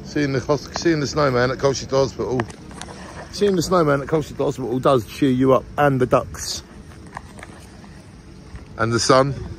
Seeing the snowman at Colchester Hospital. Seeing the snowman at Colchester Hospital does cheer you up, and the ducks. And the sun.